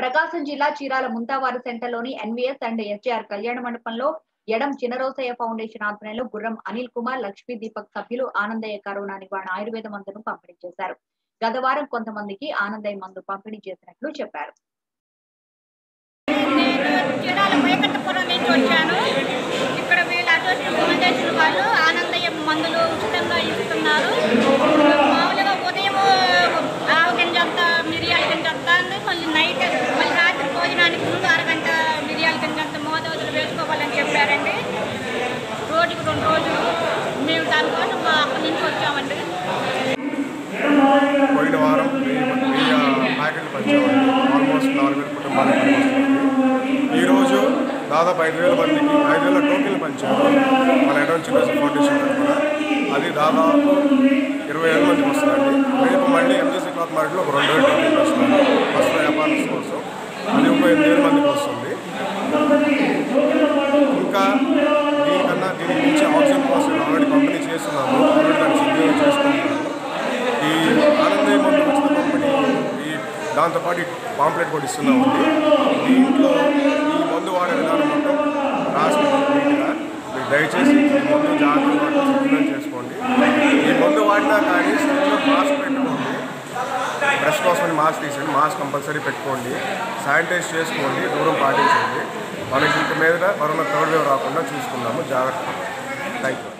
ప్రకాశం జిల్లా చీరాల ముంతావారి సెంటర్లోని ఎన్వీఎస్ అండ్ ఎస్జేఆర్ కళ్యాణ మండపంలో ఎడం చినరోసయ్య ఫౌండేషన్ ఆధ్వర్యంలో గుర్రం అనిల్ కుమార్, లక్ష్మీ దీపక్ సభ్యులు ఆనందయ్య కరోనా నివారణ ఆయుర్వేద మందును పంపిణీ చేశారు. గత వారం కొంతమందికి ఆనందయ్య మందు పంపిణీ చేసినట్లు చెప్పారు. ఇక్కడ వీళ్ళ అసోసియేషన్ ఫౌండేషన్ వాళ్ళు ఆనందయ్య మందులు ఉచితంగా ఇస్తున్నారు. మామూలుగా ఉదయం ఆవు గింజంత మిరియాల గింజంత మళ్ళీ నైట్ మళ్ళీ రాత్రి భోజనానికి ముందు అరగంట మిరియాల గింజంత మోతాదులు వేసుకోవాలని చెప్పారండి. రోజుకు 2 రోజులు మేము దానికోసం అక్కడి నుంచి వచ్చామండి. పోయిన వారం 1000 ప్యాకెట్లు పంచామండి. ఆల్మోస్ట్ 4000 కుటుంబాలకు. ఈరోజు దాదాపు 5000 మందికి 5000 టోకెన్లు పంచారు మన ఎడం చినరోసయ్య ఫౌండేషన్ తరఫున. అది దాదాపు 20,000 మందికి వస్తుందండి. రేపు మళ్ళీ ఎంజీసీ క్లాత్ మార్కెట్లో ఒక 2000 టోకెన్లు వస్తున్నాయి వస్త్ర వ్యాపారస్ కోసం. అది ఒక 8,000 మందికి వస్తుంది. ఇంకా దీనికి మించి ఆక్సిజన్ కోసం ఆల్రెడీ పంపిణీ చేస్తున్నాము. ఆల్రెడీ దాన్ని సిద్ధంగా చేసుకుంటున్నాము. ఈ ఆనందయ్య మందు ఉచిత పంపిణీ దాంతోపాటు పాంప్లెట్ కూడా ఇస్తున్నామండి. దీంట్లో ఈ మందు వాడే విధానం మొత్తం రాసి నీట్గా మీరు దయచేసి ఈ మందు జాగ్రత్తగా సిద్ధం చేసుకోండి. ఈ మందు వాడినా కానీ స్టేజ్లో మాస్క్ పెట్టుకోండి. బ్రష్ కోసమని మాస్క్ తీసండి. మాస్క్ కంపల్సరీ పెట్టుకోండి. శానిటైజ్ చేసుకోండి. దూరం పాటించండి. మనకి ఇంక మీద కరోనా 3rd వేవ్ రాకుండా చూసుకుందాము. జాగ్రత్త. Thank you.